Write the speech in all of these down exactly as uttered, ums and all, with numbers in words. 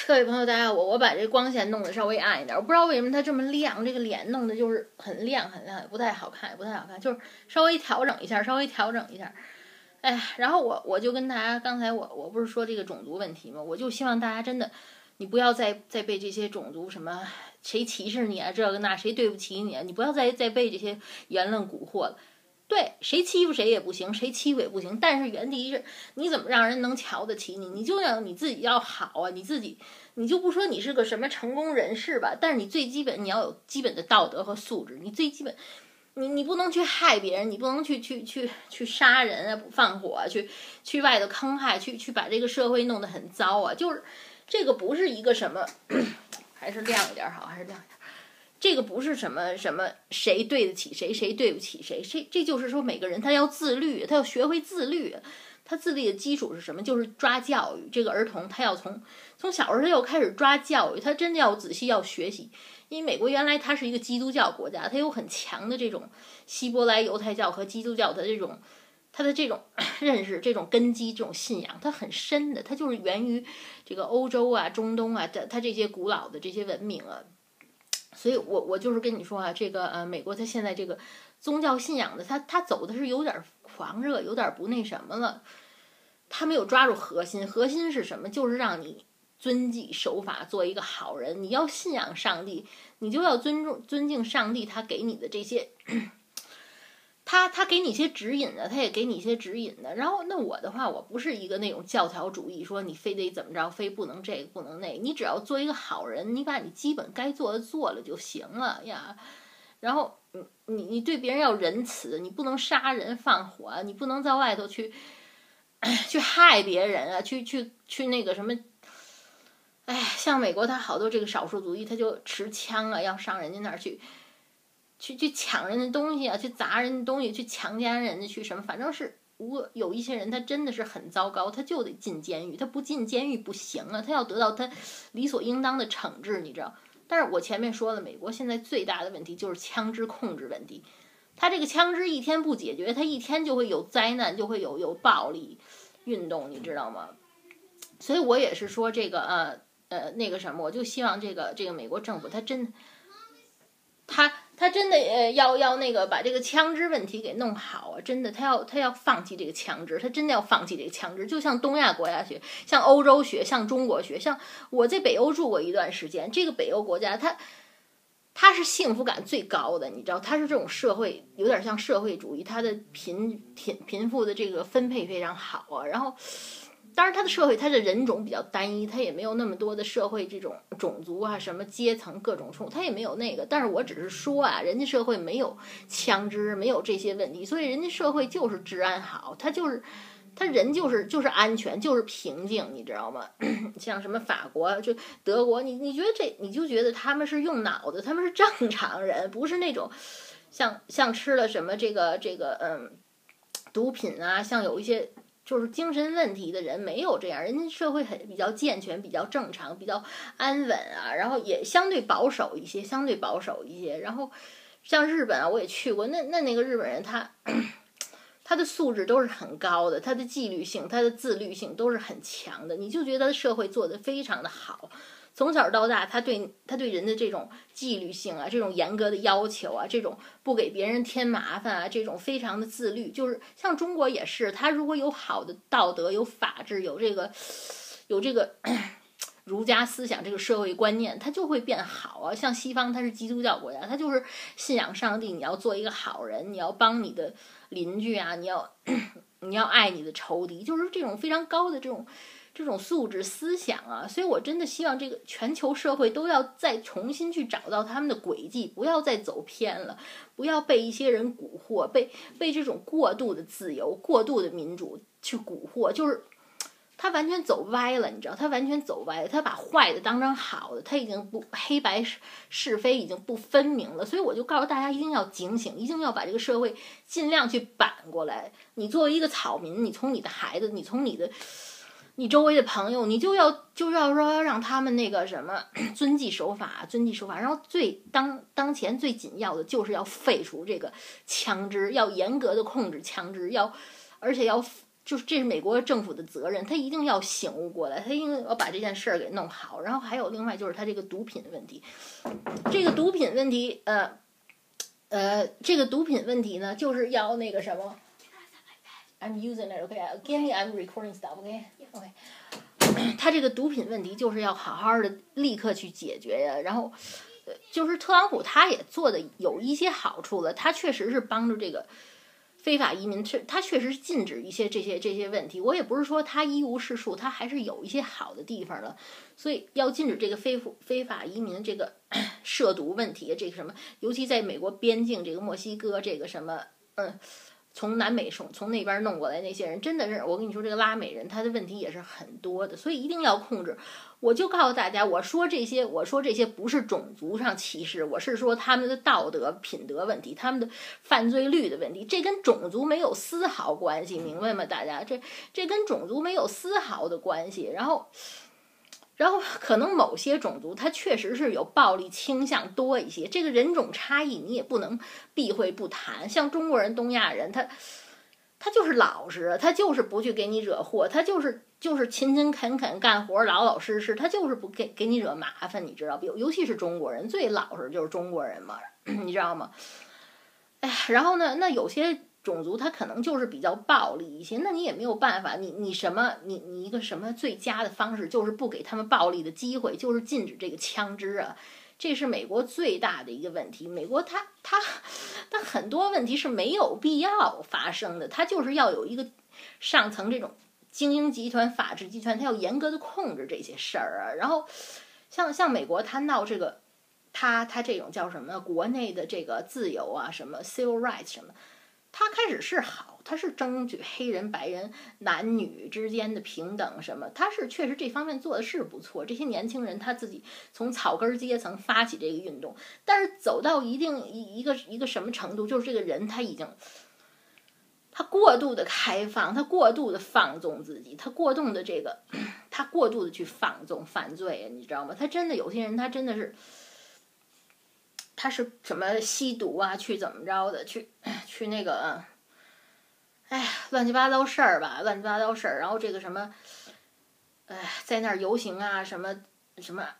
各位朋友大家好，我我把这光线弄得稍微暗一点，我不知道为什么它这么亮，这个脸弄的就是很亮很亮，也不太好看，也不太好看，就是稍微调整一下，稍微调整一下。哎呀，然后我我就跟大家，刚才我我不是说这个种族问题吗？我就希望大家真的，你不要再再被这些种族什么谁歧视你啊，这个那谁对不起你啊，你不要再再被这些言论蛊惑了。对，谁欺负谁也不行，谁欺负也不行，但是原题是你怎么让人能瞧得起你，你就要你自己要好啊，你自己你就不说你是个什么成功人士吧，但是你最基本你要有基本的道德和素质，你最基本你你不能去害别人，你不能去去去去杀人啊，不放火啊，去去外头坑害，去去把这个社会弄得很糟啊，就是这个不是一个什么还是亮一点好，还是亮一点。这个不是什么什么谁对得起谁，谁对不起谁，谁这就是说每个人他要自律，他要学会自律。他自律的基础是什么？就是抓教育。这个儿童他要从从小时候要开始抓教育，他真的要仔细要学习。因为美国原来它是一个基督教国家，它有很强的这种希伯来犹太教和基督教的这种他的这种认识，这种根基，这种信仰，它很深的，它就是源于这个欧洲啊、中东啊，它它这些古老的这些文明啊。所以我我就是跟你说啊，这个呃，美国它现在这个宗教信仰的，它它走的是有点狂热，有点不那什么了。他没有抓住核心，核心是什么？就是让你遵纪守法，做一个好人。你要信仰上帝，你就要尊重尊敬上帝，他给你的这些，他他给你一些指引的，他也给你一些指引的。然后那我的话，我不是一个那种教条主义，说你非得怎么着，非不能这个不能那个，你只要做一个好人，你把你基本该做的做了就行了呀。然后你你你对别人要仁慈，你不能杀人放火，你不能在外头去去害别人啊，去去去那个什么。哎，像美国他好多这个少数族裔，他就持枪啊，要上人家那儿去。去去抢人的东西啊，去砸人的东西，去强奸人家，去什么？反正是，如果有一些人他真的是很糟糕，他就得进监狱，他不进监狱不行啊，他要得到他理所应当的惩治，你知道？但是我前面说了，美国现在最大的问题就是枪支控制问题，他这个枪支一天不解决，他一天就会有灾难，就会有有暴力运动，你知道吗？所以我也是说这个呃呃那个什么，我就希望这个这个美国政府他真他。他真的呃要要那个把这个枪支问题给弄好啊！真的，他要他要放弃这个枪支，他真的要放弃这个枪支。就像东亚国家学，像欧洲学，像中国学，像我在北欧住过一段时间，这个北欧国家，它它是幸福感最高的，你知道，它是这种社会有点像社会主义，它的贫贫贫富的这个分配非常好啊，然后。当然，他的社会，他的人种比较单一，他也没有那么多的社会这种种族啊、什么阶层各种冲，他也没有那个。但是我只是说啊，人家社会没有枪支，没有这些问题，所以人家社会就是治安好，他就是他人就是就是安全，就是平静，你知道吗？像什么法国、就德国，你你觉得这，你就觉得他们是用脑子，他们是正常人，不是那种像像吃了什么这个这个嗯毒品啊，像有一些。就是精神问题的人没有这样，人家社会很比较健全，比较正常，比较安稳啊，然后也相对保守一些，相对保守一些。然后像日本啊，我也去过，那那那个日本人他他的素质都是很高的，他的纪律性、他的自律性都是很强的，你就觉得社会做得非常的好。从小到大，他对他对人的这种纪律性啊，这种严格的要求啊，这种不给别人添麻烦啊，这种非常的自律，就是像中国也是，他如果有好的道德、有法治、有这个有这个儒家思想、这个社会观念，他就会变好啊。像西方，它是基督教国家，他就是信仰上帝，你要做一个好人，你要帮你的邻居啊，你要你要爱你的仇敌，就是这种非常高的这种。这种素质思想啊，所以我真的希望这个全球社会都要再重新去找到他们的轨迹，不要再走偏了，不要被一些人蛊惑，被被这种过度的自由、过度的民主去蛊惑，就是他完全走歪了，你知道，他完全走歪了，他把坏的当成好的，他已经不黑白是非已经不分明了，所以我就告诉大家一定要警醒，一定要把这个社会尽量去扳过来。你作为一个草民，你从你的孩子，你从你的。你周围的朋友，你就要就要说让他们那个什么遵纪守法，遵纪守法。然后最当当前最紧要的就是要废除这个枪支，要严格的控制枪支，要而且要就是这是美国政府的责任，他一定要醒悟过来，他一定要把这件事儿给弄好。然后还有另外就是他这个毒品问题，这个毒品问题，呃，呃，这个毒品问题呢，就是要那个什么 ，I'm using it, okay? Give me, I'm recording stuff, okay? Okay. 他这个毒品问题就是要好好的立刻去解决呀。然后，呃，就是特朗普他也做的有一些好处了，他确实是帮助这个。非法移民，他确实禁止一些这些这些问题。我也不是说他一无是处，他还是有一些好的地方的。所以要禁止这个非非法移民这个涉毒问题，这个什么，尤其在美国边境这个墨西哥这个什么，嗯。从南美从从那边弄过来那些人，真的是我跟你说，这个拉美人他的问题也是很多的，所以一定要控制。我就告诉大家，我说这些，我说这些不是种族上歧视，我是说他们的道德品德问题，他们的犯罪率的问题，这跟种族没有丝毫关系，明白吗？大家，这这跟种族没有丝毫的关系。然后。然后可能某些种族它确实是有暴力倾向多一些，这个人种差异你也不能避讳不谈。像中国人、东亚人，他他就是老实，他就是不去给你惹祸，他就是就是勤勤恳恳干活，老老实实，他就是不给给你惹麻烦，你知道不？尤其是中国人，最老实就是中国人嘛，你知道吗？哎呀，然后呢，那有些。种族它可能就是比较暴力一些，那你也没有办法，你你什么，你你一个什么最佳的方式，就是不给他们暴力的机会，就是禁止这个枪支啊，这是美国最大的一个问题。美国它它它很多问题是没有必要发生的，它就是要有一个上层这种精英集团、法治集团，它要严格的控制这些事儿啊。然后像像美国，它闹这个，它它这种叫什么？国内的这个自由啊，什么 civil rights 什么。他开始是好，他是争取黑人白人男女之间的平等什么，他是确实这方面做的是不错。这些年轻人他自己从草根阶层发起这个运动，但是走到一定一一个一个什么程度，就是这个人他已经他过度的开放，他过度的放纵自己，他过度的这个他过度的去放纵犯罪，你知道吗？他真的有些人他真的是。他是什么吸毒啊，去怎么着的，去去那个，哎，乱七八糟事儿吧，乱七八糟事儿。然后这个什么，哎，在那儿游行啊，什么什么，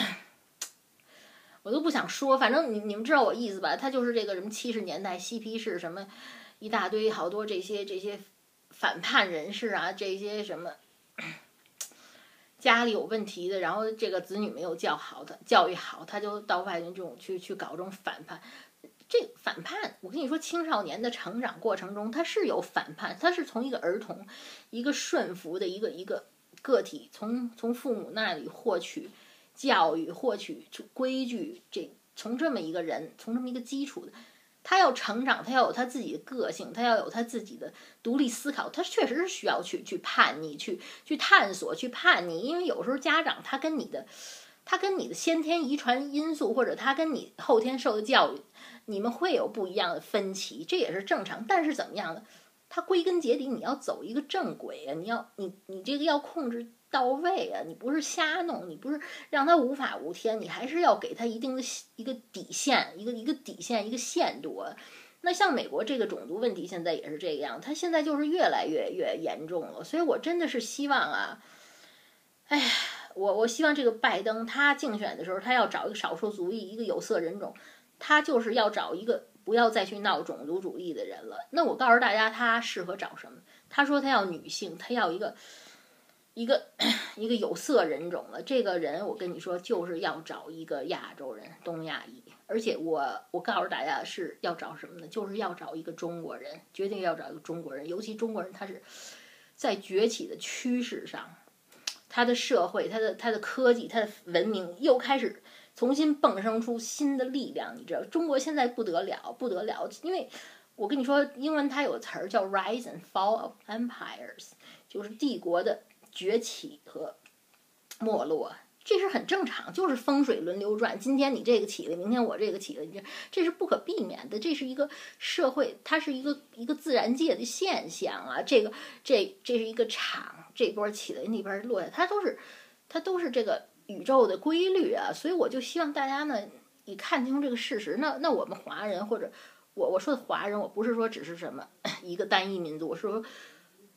我都不想说，反正你你们知道我意思吧？他就是这个什么七十年代嬉皮士什么一大堆好多这些这些反叛人士啊，这些什么。家里有问题的，然后这个子女没有教好的教育好，他就到外面这种去去搞这种反叛。这反叛，我跟你说，青少年的成长过程中，他是有反叛，他是从一个儿童，一个顺服的一个一个个体，从从父母那里获取教育、获取规矩，这从这么一个人，从这么一个基础的。他要成长，他要有他自己的个性，他要有他自己的独立思考，他确实是需要去去叛逆，去去探索，去叛逆。因为有时候家长他跟你的，他跟你的先天遗传因素，或者他跟你后天受的教育，你们会有不一样的分歧，这也是正常。但是怎么样呢？他归根结底你要走一个正轨啊，你要你你这个要控制到位啊，你不是瞎弄，你不是让他无法无天，你还是要给他一定的一个底线，一个一个底线，一个限度啊。那像美国这个种族问题现在也是这样，他现在就是越来越越严重了，所以我真的是希望啊，哎，我我希望这个拜登他竞选的时候，他要找一个少数族裔，一个有色人种，他就是要找一个不要再去闹种族主义的人了。那我告诉大家，他适合找什么？他说他要女性，他要一个。一个一个有色人种了，这个人我跟你说就是要找一个亚洲人，东亚裔，而且我我告诉大家是要找什么呢？就是要找一个中国人，决定要找一个中国人，尤其中国人他是在崛起的趋势上，他的社会、他的他的科技、他的文明又开始重新迸生出新的力量，你知道，中国现在不得了，不得了，因为我跟你说，英文它有个词儿叫 rise and fall of empires， 就是帝国的崛起和没落，这是很正常，就是风水轮流转。今天你这个起了，明天我这个起了，这这是不可避免的，这是一个社会，它是一个一个自然界的现象啊。这个这这是一个场，这波起来，那边落下，它都是它都是这个宇宙的规律啊。所以我就希望大家呢，你看清这个事实。那那我们华人或者我我说的华人，我不是说只是什么一个单一民族，我说。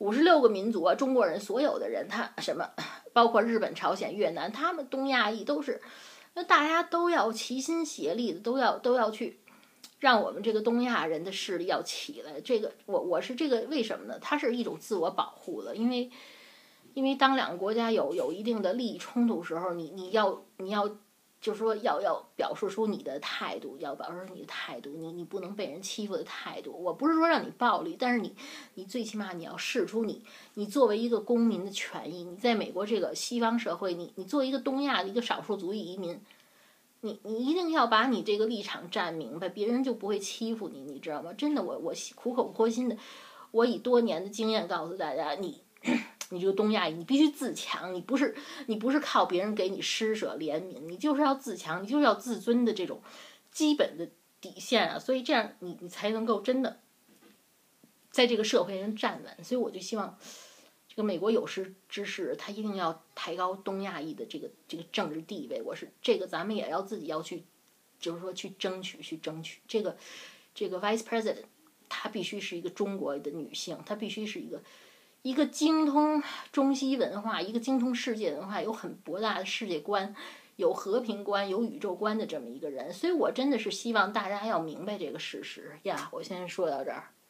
五十六个民族啊，中国人所有的人，他什么，包括日本、朝鲜、越南，他们东亚裔都是，那大家都要齐心协力的，都要都要去让我们这个东亚人的势力要起来。这个我我是这个为什么呢？它是一种自我保护了，因为因为当两个国家有有一定的利益冲突时候，你你要你要。就是说要要表示出你的态度，要表示你的态度，你你不能被人欺负的态度。我不是说让你暴力，但是你你最起码你要示出你你作为一个公民的权益。你在美国这个西方社会，你你作为一个东亚的一个少数族裔移民，你你一定要把你这个立场站明白，别人就不会欺负你，你知道吗？真的，我我苦口婆心的，我以多年的经验告诉大家，你。你这个东亚裔，你必须自强，你不是你不是靠别人给你施舍怜悯，你就是要自强，你就是要自尊的这种基本的底线啊，所以这样你你才能够真的在这个社会上站稳。所以我就希望这个美国有识之士，他一定要抬高东亚裔的这个这个政治地位。我是这个咱们也要自己要去，就是说去争取去争取这个这个 Vice President， 她必须是一个中国的女性，她必须是一个。一个精通中西文化，一个精通世界文化，有很博大的世界观，有和平观，有宇宙观的这么一个人，所以我真的是希望大家要明白这个事实呀。我先说到这儿。